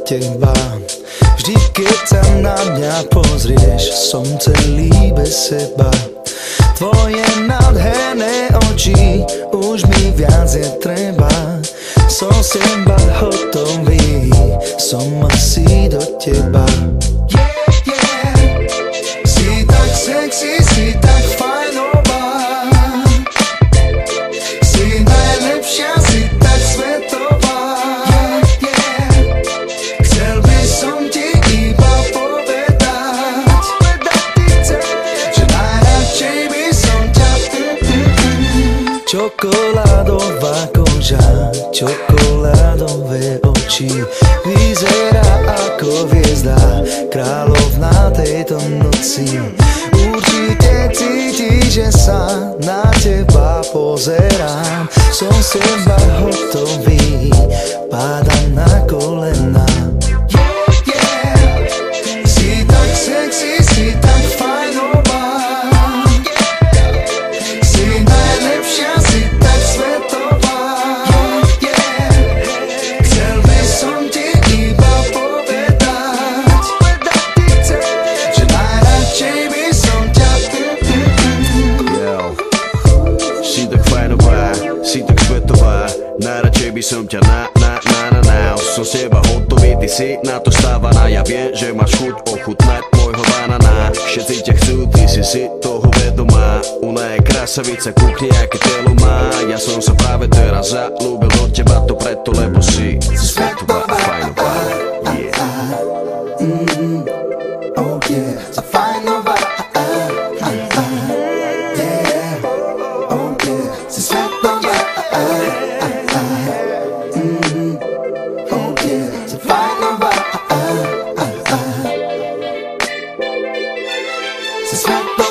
teba. Vždy keď sa na mňa pozrieš, som celý bez seba. Tvoje nádherné oči, už mi viac je treba. Som seba hotový, som asi do teba. Si tak sexy, si tak fajnová, si najlepšia, si tak svetová. Chcel by som ti iba povedať, že najradšej by som ťa čokoládová koža, čokoládové oči, vyzerá ako hviezda, kráľovná tejto noci. Určite cítiš, že sa na teba pozerám, som seba hotový, pádam na kolena. Si tak sexy, si tak fajnová, si najlepšia, si tak svetová. Chcel by som ti iba povedať, že najradšej by som ťa Si tak fajnová, si tak svetová, najradšej by som ťa som seba hotový, ty si na to stávaná. Ja viem, že máš chuť ochutnať môjho banana. Všetci ťa chcú, ty si toho vedomá. Ona je krasavica, kúkni, aké telo má. Ja som sa práve teraz zalúbil do teba, to preto, lebo si svetová a fajnová. Oh yeah, a fajnová. Yeah, oh yeah, si svetová. Oh yeah, si fajnová. Si svetová.